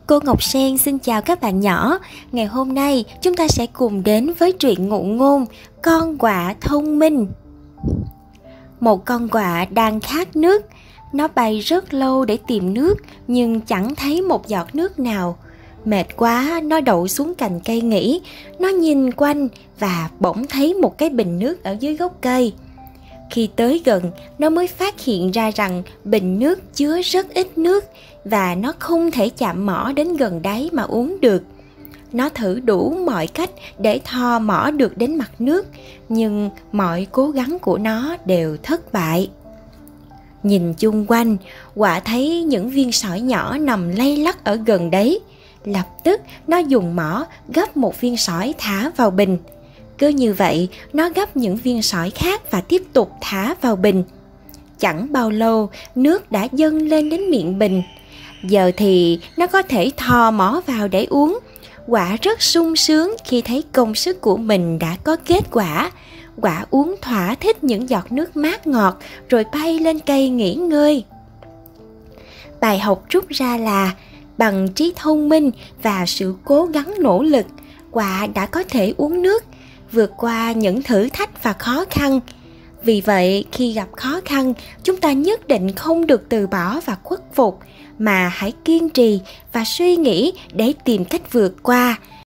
Cô Ngọc Sen xin chào các bạn nhỏ. Ngày hôm nay chúng ta sẽ cùng đến với truyện ngụ ngôn Con quạ thông minh. Một con quạ đang khát nước. Nó bay rất lâu để tìm nước nhưng chẳng thấy một giọt nước nào. Mệt quá, nó đậu xuống cành cây nghỉ. Nó nhìn quanh và bỗng thấy một cái bình nước ở dưới gốc cây. Khi tới gần, nó mới phát hiện ra rằng bình nước chứa rất ít nước và nó không thể chạm mỏ đến gần đáy mà uống được. Nó thử đủ mọi cách để thò mỏ được đến mặt nước, nhưng mọi cố gắng của nó đều thất bại. Nhìn chung quanh, quạ thấy những viên sỏi nhỏ nằm lay lắt ở gần đấy. Lập tức nó dùng mỏ gấp một viên sỏi thả vào bình. Cứ như vậy, nó gấp những viên sỏi khác và tiếp tục thả vào bình. Chẳng bao lâu, nước đã dâng lên đến miệng bình. Giờ thì nó có thể thò mỏ vào để uống. Quạ rất sung sướng khi thấy công sức của mình đã có kết quả. Quạ uống thỏa thích những giọt nước mát ngọt rồi bay lên cây nghỉ ngơi. Bài học rút ra là bằng trí thông minh và sự cố gắng nỗ lực, quạ đã có thể uống nước, vượt qua những thử thách và khó khăn. Vì vậy, khi gặp khó khăn, chúng ta nhất định không được từ bỏ và khuất phục, mà hãy kiên trì và suy nghĩ để tìm cách vượt qua.